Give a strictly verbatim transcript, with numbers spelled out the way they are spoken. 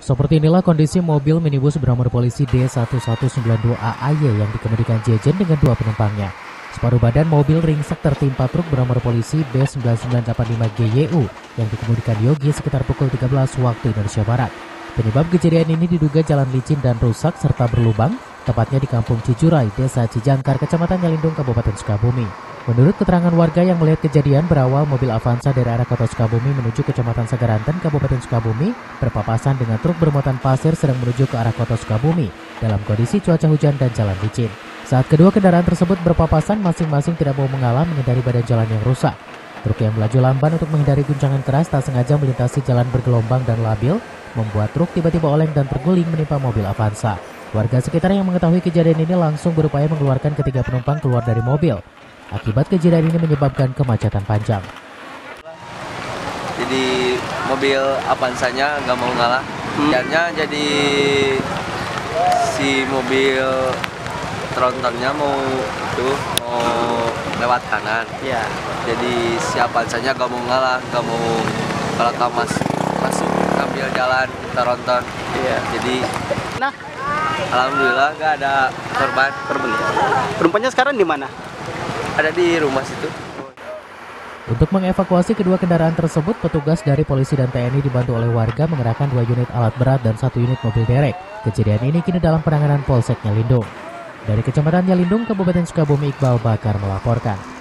Seperti inilah kondisi mobil minibus bernomor polisi D satu satu sembilan dua A A Y yang dikemudikan Jejen dengan dua penumpangnya. Separuh badan mobil ringsek tertimpa truk bernomor polisi B sembilan sembilan delapan lima G Y U yang dikemudikan Yogi sekitar pukul tiga belas waktu Indonesia Barat. Penyebab kejadian ini diduga jalan licin dan rusak serta berlubang, tepatnya di Kampung Cijurai, Desa Cijangkar, Kecamatan Nyalindung, Kabupaten Sukabumi. Menurut keterangan warga yang melihat kejadian, berawal mobil Avanza dari arah kota Sukabumi menuju Kecamatan Sagaranten, Kabupaten Sukabumi, berpapasan dengan truk bermuatan pasir sedang menuju ke arah kota Sukabumi dalam kondisi cuaca hujan dan jalan licin. Saat kedua kendaraan tersebut berpapasan, masing-masing tidak mau mengalah menghindari badan jalan yang rusak. Truk yang melaju lamban untuk menghindari guncangan keras tak sengaja melintasi jalan bergelombang dan labil, membuat truk tiba-tiba oleng dan terguling menimpa mobil Avanza. Warga sekitar yang mengetahui kejadian ini langsung berupaya mengeluarkan ketiga penumpang keluar dari mobil. Akibat kejadian ini menyebabkan kemacetan panjang. Jadi mobil Avanza-nya nggak mau ngalah. Akhirnya hmm. jadi si mobil trontonnya mau tuh mau lewat kanan. Ya. Jadi si Avanza-nya nggak mau ngalah, nggak mau kalau mas masuk ambil jalan tronton. Iya. Jadi nah, alhamdulillah nggak ada korban. Korban. Penumpangnya sekarang di mana? Ada di rumah situ. Untuk mengevakuasi kedua kendaraan tersebut, petugas dari polisi dan T N I dibantu oleh warga mengerahkan dua unit alat berat dan satu unit mobil derek. Kejadian ini kini dalam penanganan Polsek Nyalindung. Dari Kecamatan Nyalindung, Kabupaten Sukabumi, Iqbal Bakar melaporkan.